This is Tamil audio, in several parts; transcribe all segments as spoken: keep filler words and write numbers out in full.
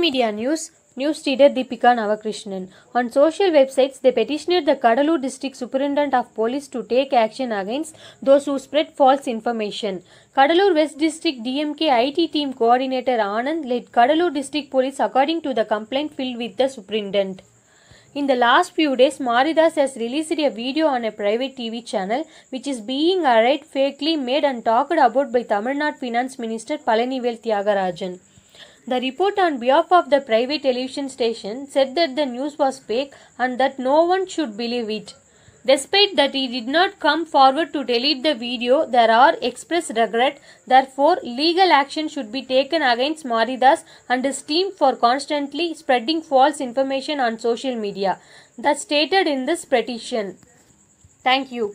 Media News, News Reader Deepika Navakrishnan. On social websites, they petitioned the Kadalur District Superintendent of Police to take action against those who spread false information. Kadalur West District D M K I T Team Coordinator Anand led Kadalur District Police according to the complaint filed with the Superintendent. In the last few days, Maridas has released a video on a private T V channel which is being alleged fakely made and talked about by Tamil Nadu Finance Minister Palanivel Thiagarajan. The report on behalf of the private television station said that the news was fake and that no one should believe it. Despite that he did not come forward to delete the video, there are expressed regret. Therefore, legal action should be taken against Maridas and his team for constantly spreading false information on social media. That's stated in this petition. Thank you.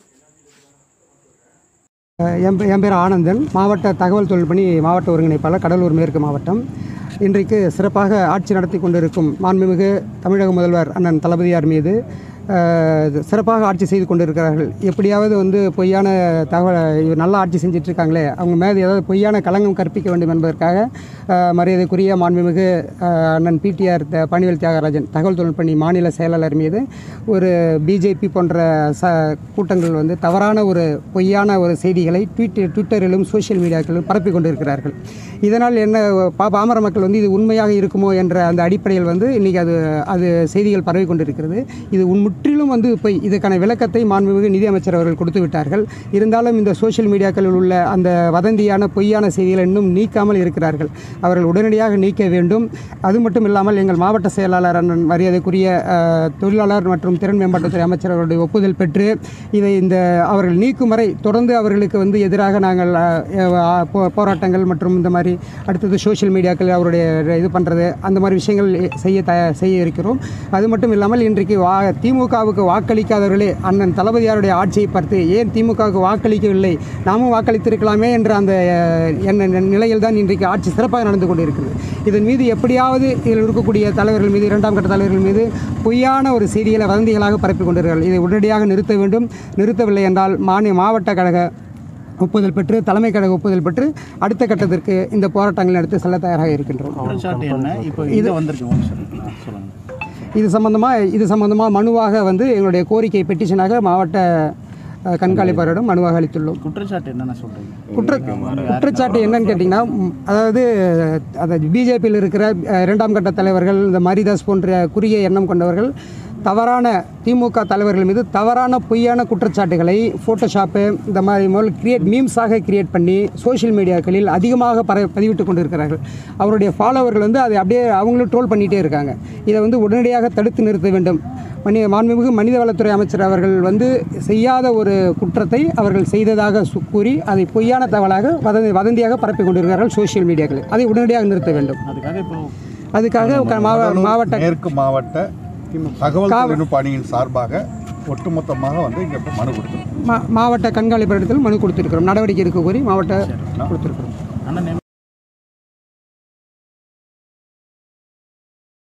என் பேர் ஆனந்தன், மாவட்ட தகவல் தொழில்பணி மாவட்ட ஒருங்கிணைப்பாளர், கடலூர் மேற்கு மாவட்டம். இன்றைக்கு சிறப்பாக ஆட்சி நடத்தி கொண்டிருக்கும் மாண்புமிகு தமிழக முதல்வர் அண்ணன் தளபதியார் மீது சிறப்பாக ஆட்சி செய்து கொண்டிருக்கிறார்கள். எப்படியாவது வந்து பொய்யான தகவல் நல்லா ஆட்சி செஞ்சிட்ருக்காங்களே, அவங்க மேலே ஏதாவது பொய்யான களங்கம் கற்பிக்க வேண்டும் என்பதற்காக மரியாதைக்குரிய மாண்புமிகு அண்ணன் பிடிஆர் பழனிவேல் தியாகராஜன் தகவல் தொழில்நுட்பணி மாநில செயலாளர் மீது ஒரு பிஜேபி போன்ற ச கூட்டங்கள் வந்து தவறான ஒரு பொய்யான ஒரு செய்திகளை ட்வீட் ட்விட்டரிலும் சோஷியல் மீடியாக்களிலும் பரப்பி கொண்டிருக்கிறார்கள். இதனால் என்ன பாமர மக்கள் வந்து இது உண்மையாக இருக்குமோ என்ற அந்த அடிப்படையில் வந்து இன்றைக்கி அது அது செய்திகள் பரவி கொண்டிருக்கிறது. இது உண்மை முற்றிலும் வந்து போய் இதுக்கான விளக்கத்தை மாண்புமிகு நிதியமைச்சர் அவர்கள் கொடுத்து விட்டார்கள். இருந்தாலும் இந்த சோஷியல் மீடியாக்களில் உள்ள அந்த வதந்தியான பொய்யான செய்திகளை இன்னும் நீக்காமல் இருக்கிறார்கள். அவர்கள் உடனடியாக நீக்க வேண்டும். அது மட்டும் இல்லாமல் எங்கள் மாவட்ட செயலாளர் அண்ணன் மரியாதைக்குரிய தொழிலாளர் மற்றும் திறன் மேம்பாட்டுத்துறை அமைச்சர் அவருடைய ஒப்புதல் பெற்று இதை இந்த அவர்கள் நீக்கும் வரை தொடர்ந்து அவர்களுக்கு வந்து எதிராக நாங்கள் போராட்டங்கள் மற்றும் இந்த மாதிரி அடுத்தது சோஷியல் மீடியாக்கள் அவருடைய இது பண்ணுறது அந்த மாதிரி விஷயங்கள் செய்ய த செய்ய இருக்கிறோம். அது மட்டும் இல்லாமல் இன்றைக்கு வா திமுகவுக்கு வாக்களிக்காதவர்களே அண்ணன் தளபதியாருடைய ஆட்சியை பார்த்து ஏன் திமுகவுக்கு வாக்களிக்கவில்லை, நாமும் வாக்களித்திருக்கலாமே என்ற அந்த நிலையில் தான் இன்றைக்கு ஆட்சி சிறப்பாக நடந்து கொண்டிருக்கிறது. இதன் மீது எப்படியாவது இதில் இருக்கக்கூடிய தலைவர்கள் மீது இரண்டாம் கட்ட தலைவர்கள் மீது பொய்யான ஒரு செய்திகளை வதந்திகளாக பரப்பி கொண்டிருக்கிறார்கள். இதை உடனடியாக நிறுத்த வேண்டும். நிறுத்தவில்லை என்றால் மாநில மாவட்ட கழக ஒப்புதல் பெற்று தலைமை கழக ஒப்புதல் பெற்று அடுத்த கட்டத்திற்கு இந்த போராட்டங்களை எடுத்து செல்ல தயாராக இருக்கின்றோம். இது சம்பந்தமாக இது சம்பந்தமாக மனுவாக வந்து எங்களுடைய கோரிக்கை பெட்டிஷனாக மாவட்ட கண்காணிப்பாளரிடம் மனுவாக அளித்துள்ளோம். குற்றச்சாட்டு என்னென்ன சொல்கிறீங்க? குற்ற குற்றச்சாட்டு என்னன்னு கேட்டிங்கன்னா, அதாவது அதை பிஜேபியில் இருக்கிற இரண்டாம் கட்ட தலைவர்கள், இந்த மரிதாஸ் போன்ற குறுகிய எண்ணம் கொண்டவர்கள் தவறான திமுக தலைவர்கள் மீது தவறான பொய்யான குற்றச்சாட்டுகளை ஃபோட்டோஷாப்பு இந்த மாதிரி முதல் கிரியேட் மீம்ஸாக கிரியேட் பண்ணி சோஷியல் மீடியாக்களில் அதிகமாக பர பதிவிட்டு கொண்டிருக்கிறார்கள். அவருடைய ஃபாலோவர்கள் வந்து அதை அப்படியே அவங்களும் ட்ரோல் பண்ணிகிட்டே இருக்காங்க. இதை வந்து உடனடியாக தடுத்து நிறுத்த வேண்டும். மனி மாண்புமிகு மனிதவளத்துறை அமைச்சர் அவர்கள் வந்து செய்யாத ஒரு குற்றத்தை அவர்கள் செய்ததாக கூறி அதை பொய்யான தகவலாக வதந்தி வதந்தியாக பரப்பி கொண்டிருக்கிறார்கள் சோஷியல் மீடியாக்களில். அதை உடனடியாக நிறுத்த வேண்டும். அதுக்காக மாவட்ட மேற்கு மாவட்ட தகவல் தொழில்நுட்ப அணியின் சார்பாக ஒட்டுமொத்தமாக வந்து இங்கே மனு கொடுத்துருக்கோம். மாவட்ட கண்காணிப்பாளரிடத்தில் மனு கொடுத்துருக்கிறோம். நடவடிக்கை எடுக்க கோரி மாவட்ட கொடுத்துருக்கிறோம்.